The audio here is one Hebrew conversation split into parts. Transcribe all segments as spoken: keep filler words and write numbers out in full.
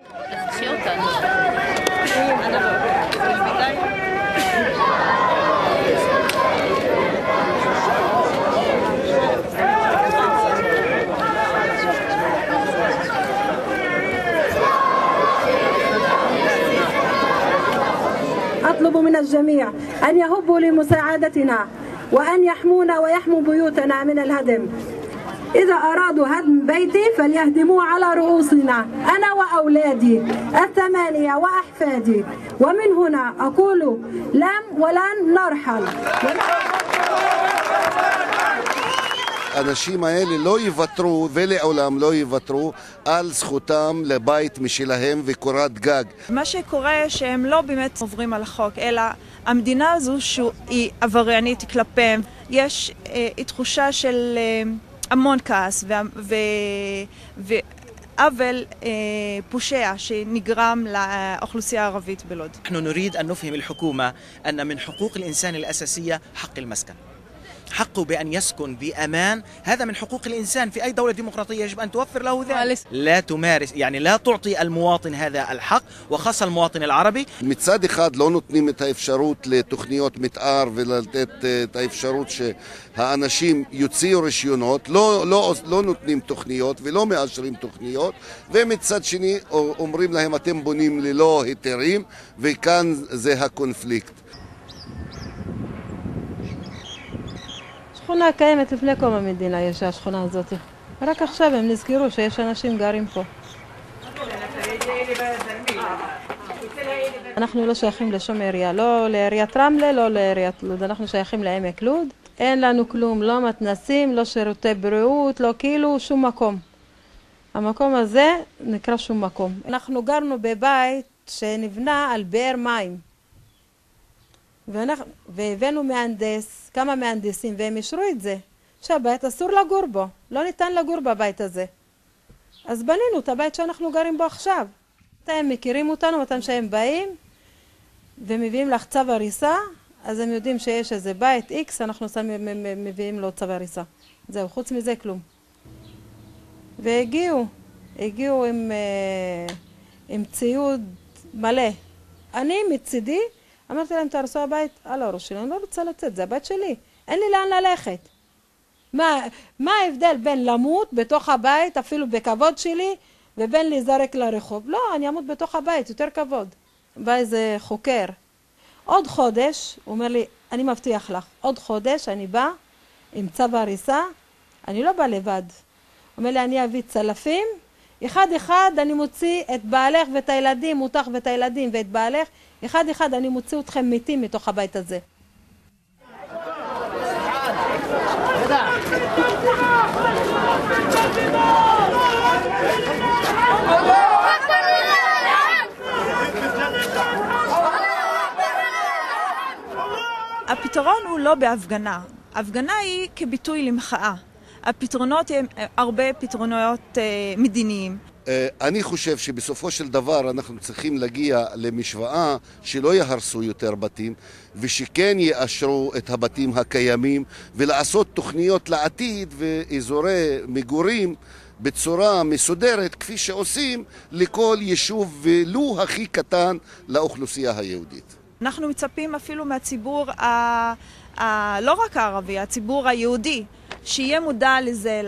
أطلب من الجميع أن يهبوا لمساعدتنا وأن يحمونا ويحموا بيوتنا من الهدم. إذا أرادوا هدم بيتي فليهدموه على رؤوسنا أنا وأولادي الثمانية وأحفادي، ومن هنا أقول لم ولن نرحل. האנשים האלה לא יוותרו ולעולם לא יוותרו על זכותם לבית משלהם וקורת גג. מה שקורה שהם לא באמת עוברים על החוק, אלא המדינה הזו שהיא עבריינית כלפיהם. יש אה, תחושה של אה, המון כעס ועוול אה, פושע שנגרם לאוכלוסייה הערבית בלוד. אנחנו נרيد أن نفهم الحكومة أن من حقوق الإنسان الأساسية حق المسكن. حقه بأن يسكن بأمان، هذا من حقوق الإنسان في أي دولة ديمقراطية يجب أن توفر له ذلك. لا تمارس يعني لا تعطي المواطن هذا الحق وخاصة المواطن العربي. מצד אחד לא נותנים את האפשרות לתוכניות מתאר ולתת את האפשרות שהאנשים יוציאו רישיונות, לא, לא, לא נותנים תוכניות ולא מאשרים תוכניות, ומצד שני אומרים להם אתם בונים ללא היתרים, וכאן זה הקונפליקט. השכונה קיימת לפני קום המדינה, יש השכונה הזאת. רק עכשיו הם נזכרו שיש אנשים גרים פה. אנחנו לא שייכים לשום עירייה, לא לעיריית רמלה, לא לעיריית לוד. אנחנו שייכים לעמק לוד. אין לנו כלום, לא מתנסים, לא שירותי בריאות, לא כאילו שום מקום. המקום הזה נקרא שום מקום. אנחנו גרנו בבית שנבנה על באר מים. והבאנו מהנדס, כמה מהנדסים, והם אישרו את זה, שהבית אסור לגור בו, לא ניתן לגור בבית הזה. אז בנינו את הבית שאנחנו גרים בו עכשיו. הם מכירים אותנו, מתי שהם באים ומביאים לך צו הריסה, אז הם יודעים שיש איזה בית X, אנחנו מביאים לו צו הריסה. זהו, חוץ מזה כלום. והגיעו, הגיעו עם, עם ציוד מלא. אני מצידי, אמרתי להם, תהרסו הבית על הראש שלי, אני לא רוצה לצאת, זה הבית שלי, אין לי לאן ללכת. מה, מה ההבדל בין למות בתוך הבית, אפילו בכבוד שלי, ובין להיזרק לרחוב? לא, אני אמות בתוך הבית, יותר כבוד. בא איזה חוקר, עוד חודש, הוא אומר לי, אני מבטיח לך, עוד חודש אני בא עם צו הריסה, אני לא בא לבד. הוא אומר לי, אני אביא צלפים, אחד אחד אני מוציא את בעלך ואת הילדים, מותך ואת הילדים ואת בעלך, אחד אחד אני מוציא אתכם מתים מתוך הבית הזה. הפתרון הוא לא בהפגנה. הפגנה היא כביטוי למחאה. הפתרונות הם הרבה פתרונות מדיניים. אני חושב שבסופו של דבר אנחנו צריכים להגיע למשוואה שלא יהרסו יותר בתים ושכן יאשרו את הבתים הקיימים ולעשות תוכניות לעתיד ואזורי מגורים בצורה מסודרת כפי שעושים לכל יישוב ולו הכי קטן לאוכלוסייה היהודית. אנחנו מצפים אפילו מהציבור ה... ה... לא רק הערבי, הציבור היהודי, שיהיה מודע לזה,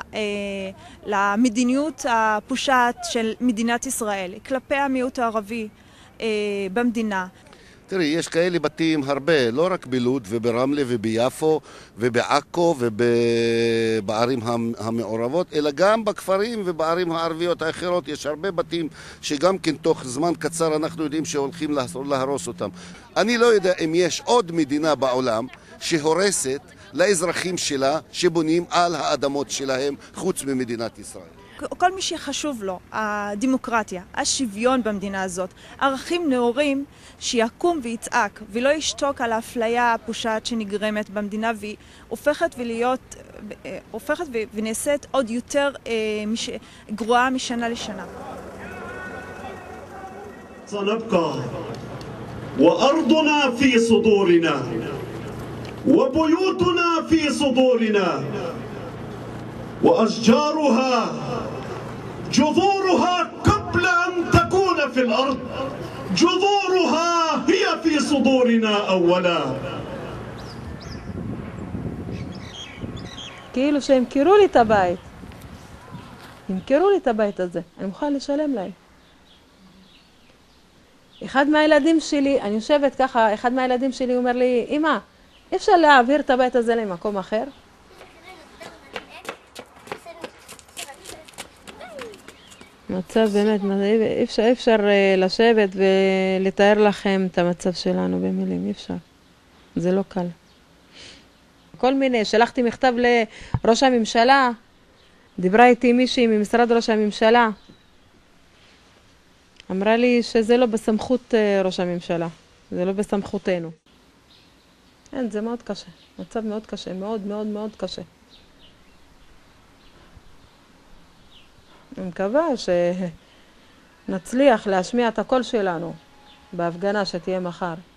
למדיניות הפושעת של מדינת ישראל, כלפי המיעוט הערבי במדינה. תראי, יש כאלה בתים הרבה, לא רק בלוד וברמלה וביפו ובעכו ובערים המעורבות, אלא גם בכפרים ובערים הערביות האחרות יש הרבה בתים שגם כן תוך זמן קצר אנחנו יודעים שהולכים להרוס אותם. אני לא יודע אם יש עוד מדינה בעולם שהורסת לאזרחים שלה שבונים על האדמות שלהם חוץ ממדינת ישראל. כל מי שחשוב לו, הדמוקרטיה, השוויון במדינה הזאת, ערכים נאורים שיקום ויצעק ולא ישתוק על האפליה הפושעת שנגרמת במדינה והיא הופכת ולהיות, הופכת ונעשית עוד יותר מש, גרועה משנה לשנה. سنبقى وأرضنا في صدورنا وبيوتنا في صدورنا وأشجارها جذورها قبل أن تكون الأرض جذورها هي في صدورنا أولا. כאילו שימכרו לי את הבית. ימכרו לי את הבית הזה. אני מוכן לשלם להם. אחד מהילדים שלי, אני יושבת ככה, אחד מהילדים שלי אומר לי, אמא, אי אפשר להעביר את הבית הזה למקום אחר? מצב באמת, אי אפשר, אי אפשר לשבת ולתאר לכם את המצב שלנו במילים, אי אפשר. זה לא קל. כל מיני, שלחתי מכתב לראש הממשלה, דיברה איתי מישהי ממשרד ראש הממשלה, אמרה לי שזה לא בסמכות ראש הממשלה, זה לא בסמכותנו. אין, זה מאוד קשה, מצב מאוד קשה, מאוד מאוד מאוד קשה. אני מקווה שנצליח להשמיע את הקול שלנו בהפגנה שתהיה מחר.